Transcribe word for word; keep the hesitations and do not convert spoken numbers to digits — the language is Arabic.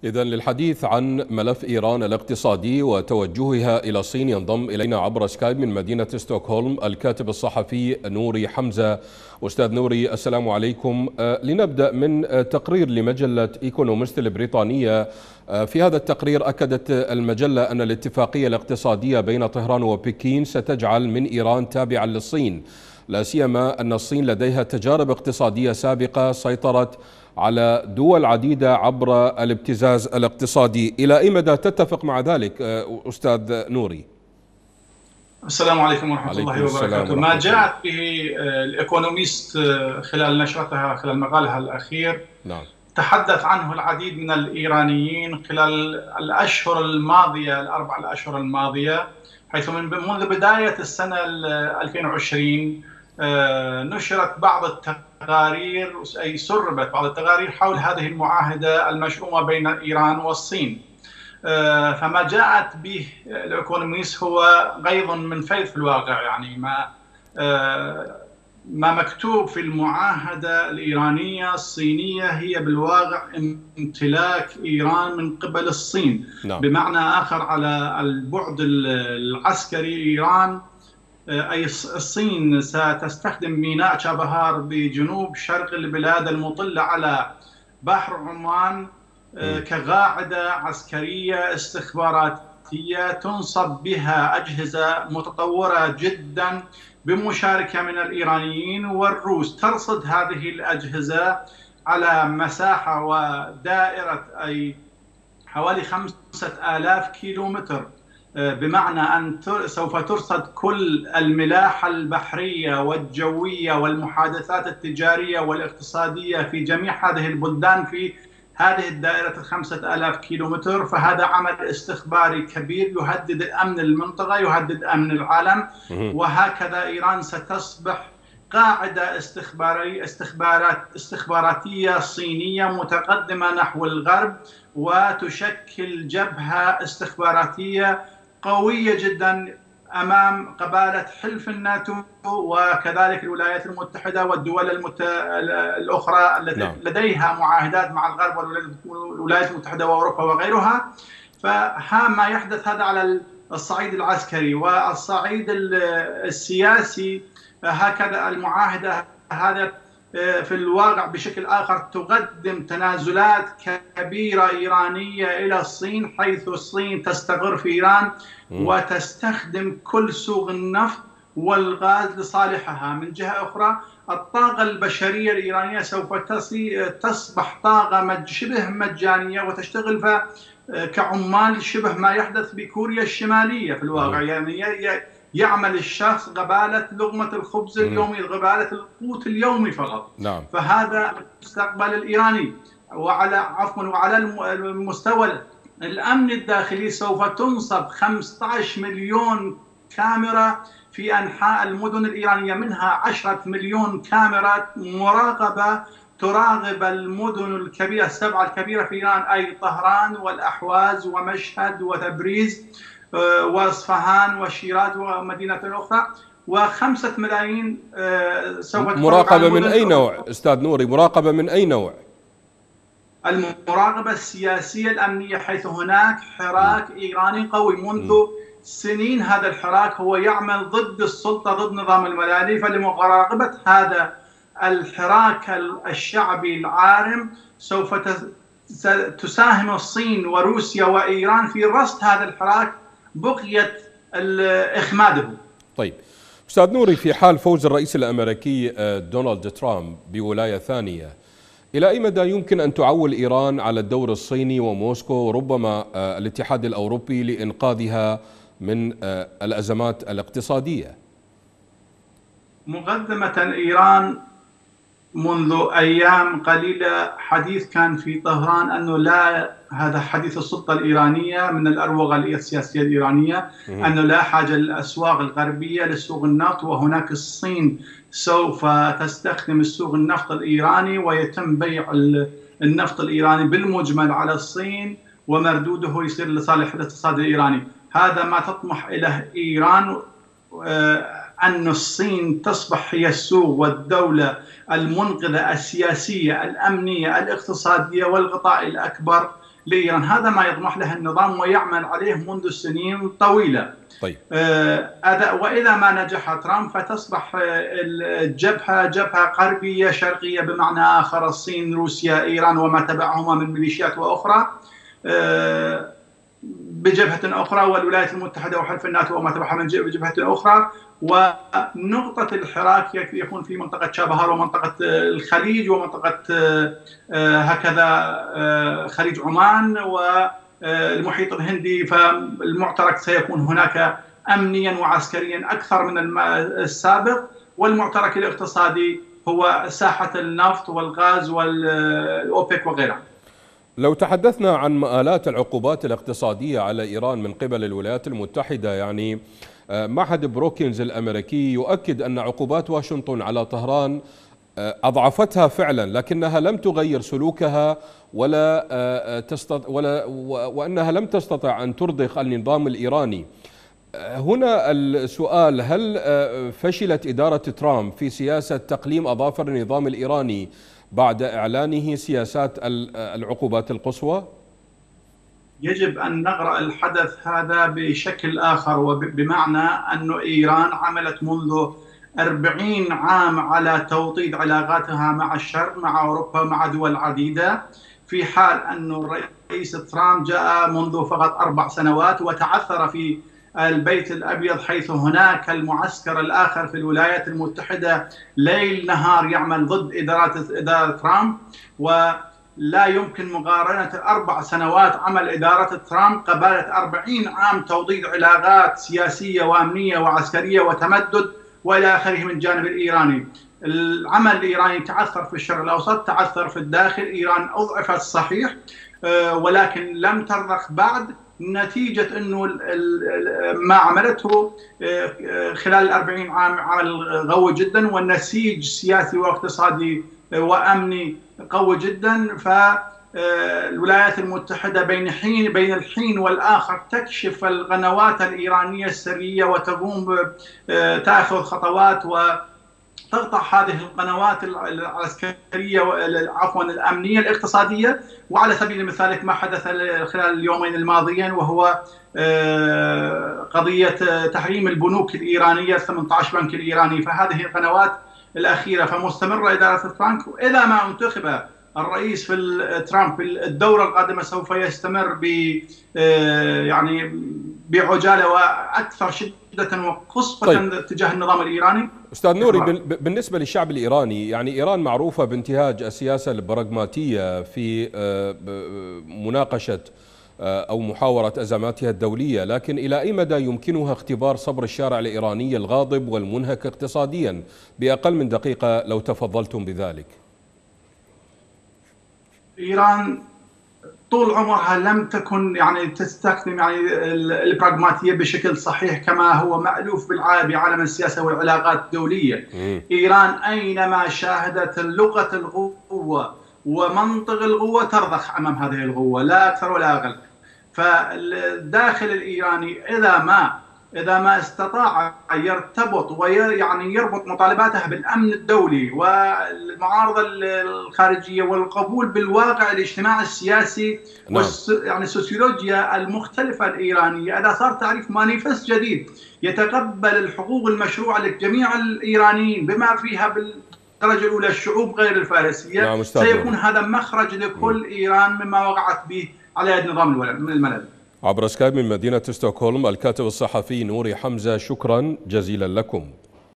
إذن للحديث عن ملف إيران الاقتصادي وتوجهها إلى الصين ينضم إلينا عبر سكايب من مدينة ستوكهولم الكاتب الصحفي نوري حمزة. أستاذ نوري، السلام عليكم. لنبدأ من تقرير لمجلة إيكونومست البريطانية. في هذا التقرير أكدت المجلة أن الاتفاقية الاقتصادية بين طهران وبكين ستجعل من إيران تابعا للصين، لا سيما أن الصين لديها تجارب اقتصادية سابقة سيطرت على دول عديدة عبر الابتزاز الاقتصادي. إلى أي مدى تتفق مع ذلك أستاذ نوري؟ السلام عليكم ورحمة الله وبركاته. ما جاءت به الإيكونوميست خلال نشرتها خلال مقالها الأخير نعم. تحدث عنه العديد من الإيرانيين خلال الأشهر الماضية الأربع الأشهر الماضية، حيث من منذ بداية السنة ألفين وعشرين نشرت بعض التقارير أي سربت بعض التقارير حول هذه المعاهدة المشؤومة بين إيران والصين. فما جاءت به الإيكونوميست هو غيظ من فيض في الواقع، يعني ما ما مكتوب في المعاهدة الإيرانية الصينية هي بالواقع امتلاك إيران من قبل الصين. نعم. بمعنى آخر على البعد العسكري إيران أي الصين ستستخدم ميناء تشابهار بجنوب شرق البلاد المطلة على بحر عمان كقاعدة عسكرية استخباراتية تنصب بها أجهزة متطورة جدا بمشاركة من الإيرانيين والروس، ترصد هذه الأجهزة على مساحة ودائرة أي حوالي خمسة آلاف كيلومتر، بمعنى أن سوف ترصد كل الملاحة البحرية والجوية والمحادثات التجارية والاقتصادية في جميع هذه البلدان في هذه الدائرة الخمسة آلاف كيلومتر. فهذا عمل استخباري كبير يهدد أمن المنطقة، يهدد أمن العالم. وهكذا إيران ستصبح قاعدة استخبارية استخبارات استخباراتية صينية متقدمة نحو الغرب، وتشكل جبهة استخباراتية قوية جدا أمام قبالة حلف الناتو وكذلك الولايات المتحدة والدول المت... الأخرى التي نعم. لديها معاهدات مع الغرب والولايات المتحدة وأوروبا وغيرها. فها ما يحدث هذا على الصعيد العسكري والصعيد السياسي. هكذا المعاهدة هذا في الواقع بشكل آخر تقدم تنازلات كبيرة إيرانية إلى الصين، حيث الصين تستقر في إيران وتستخدم كل سوق النفط والغاز لصالحها. من جهة أخرى الطاقة البشرية الإيرانية سوف تصبح طاقة شبه مجانية وتشتغل كعمال شبه ما يحدث بكوريا الشمالية في الواقع. يعني يعمل الشخص قبالة لقمة الخبز اليومي، قبالة القوت اليومي فقط. نعم. فهذا المستقبل الإيراني. وعلى عفوا وعلى المستوى الأمن الداخلي سوف تنصب خمسة عشر مليون كاميرا في أنحاء المدن الإيرانية، منها عشرة مليون كاميرا مراقبة تراقب المدن الكبيرة السبعة الكبيرة في إيران، أي طهران والأحواز ومشهد وتبريز واصفهان وشيراز ومدينة أخرى، وخمسة ملايين سوف مراقبة من أي نوع أستاذ نوري؟ مراقبة من أي نوع؟ المراقبة السياسية الأمنية، حيث هناك حراك إيراني قوي منذ سنين. هذا الحراك هو يعمل ضد السلطة، ضد نظام الملالي. فلمراقبة هذا الحراك الشعبي العارم سوف تساهم الصين وروسيا وإيران في رصد هذا الحراك بقية إخماده. طيب أستاذ نوري، في حال فوز الرئيس الأمريكي دونالد ترامب بولاية ثانية، إلى أي مدى يمكن أن تعول إيران على الدور الصيني وموسكو وربما الاتحاد الأوروبي لإنقاذها من الأزمات الاقتصادية؟ مقدمة إيران منذ أيام قليلة حديث كان في طهران أنه لا، هذا حديث السلطة الإيرانية من الأروغة السياسية الإيرانية، أنه لا حاجة للأسواق الغربية لسوق النفط، وهناك الصين سوف تستخدم السوق النفط الإيراني ويتم بيع النفط الإيراني بالمجمل على الصين ومردوده يصير لصالح الاقتصاد الإيراني. هذا ما تطمح إليه إيران، أن الصين تصبح هي السوق والدولة المنقذة السياسية الأمنية الاقتصادية والغطاء الأكبر لإيران. هذا ما يطمح له النظام ويعمل عليه منذ سنين طويلة. طيب. وإذا ما نجح ترامب فتصبح الجبهة جبهة غربية شرقية، بمعنى آخر الصين، روسيا، إيران وما تبعهما من ميليشيات وأخرى بجبهة أخرى، والولايات المتحدة وحلف الناتو وما تبعها من بجبهة أخرى، ونقطة الحراك يكون في منطقة شابهار ومنطقة الخليج ومنطقة هكذا خليج عمان والمحيط الهندي. فالمعترك سيكون هناك أمنيا وعسكريا أكثر من السابق، والمعترك الاقتصادي هو ساحة النفط والغاز والأوبك وغيرها. لو تحدثنا عن مآلات العقوبات الاقتصادية على إيران من قبل الولايات المتحدة، يعني معهد بروكينز الأمريكي يؤكد أن عقوبات واشنطن على طهران أضعفتها فعلا، لكنها لم تغير سلوكها ولا تستطيع ولا وأنها لم تستطع أن ترضخ النظام الإيراني. هنا السؤال: هل فشلت إدارة ترامب في سياسة تقليم أظافر النظام الإيراني بعد إعلانه سياسات العقوبات القصوى؟ يجب أن نقرأ الحدث هذا بشكل آخر، وبمعنى أن إيران عملت منذ أربعين عام على توطيد علاقاتها مع الشرق، مع أوروبا، مع دول عديدة، في حال أن الرئيس ترامب جاء منذ فقط أربع سنوات وتعثر في البيت الأبيض، حيث هناك المعسكر الآخر في الولايات المتحدة ليل نهار يعمل ضد إدارة إدارة ترامب. ولا يمكن مقارنة أربع سنوات عمل إدارة ترامب قبالة أربعين عام توطيد علاقات سياسية وأمنية وعسكرية وتمدد وإلى آخره من الجانب الإيراني. العمل الإيراني تعثر في الشرق الأوسط، تعثر في الداخل. إيران أضعفت صحيح، ولكن لم ترضخ بعد، نتيجة أنه ما عملته خلال الأربعين عام عمل قوي جدا، والنسيج سياسي واقتصادي وأمني قوي جدا. فالولايات المتحدة بين حين بين الحين والآخر تكشف القنوات الإيرانية السرية وتقوم تأخذ خطوات وتقطع هذه القنوات العسكرية عفوا الأمنية الاقتصادية. وعلى سبيل المثال ما حدث خلال اليومين الماضيين، وهو قضية تحريم البنوك الإيرانية، ثمانية عشر بنك الإيراني. فهذه القنوات الأخيرة فمستمرة إدارة ترامب، وإذا ما انتخب الرئيس في ترامب الدورة القادمة سوف يستمر ب يعني بعجالة وأكثر شدة وقصفة طيب. تجاه النظام الإيراني. أستاذ نوري، بالنسبة للشعب الإيراني، يعني إيران معروفة بانتهاج السياسة البراغماتية في مناقشة أو محاورة أزماتها الدولية، لكن إلى أي مدى يمكنها اختبار صبر الشارع الإيراني الغاضب والمنهك اقتصاديا؟ بأقل من دقيقة لو تفضلتم بذلك. إيران طول عمرها لم تكن يعني تستخدم يعني البراغماتية بشكل صحيح كما هو مألوف بعالم السياسة والعلاقات الدولية. إيران أينما شاهدت لغة القوة ومنطق القوة ترضخ أمام هذه القوة، لا أكثر ولا أقل. فالداخل الإيراني إذا ما إذا ما استطاع يرتبط ويعني يربط مطالباته بالأمن الدولي والمعارضة الخارجية والقبول بالواقع الاجتماعي السياسي نعم. يعني السوسيولوجيا المختلفة الإيرانية، إذا صار تعريف مانيفست جديد يتقبل الحقوق المشروعة لجميع الإيرانيين بما فيها بالدرجة الأولى الشعوب غير الفارسية نعم سيكون هذا مخرج لكل م. إيران مما وقعت به على يد نظام الملل. عبر سكايب من مدينة ستوكهولم الكاتب الصحفي نوري حمزة، شكرا جزيلا لكم.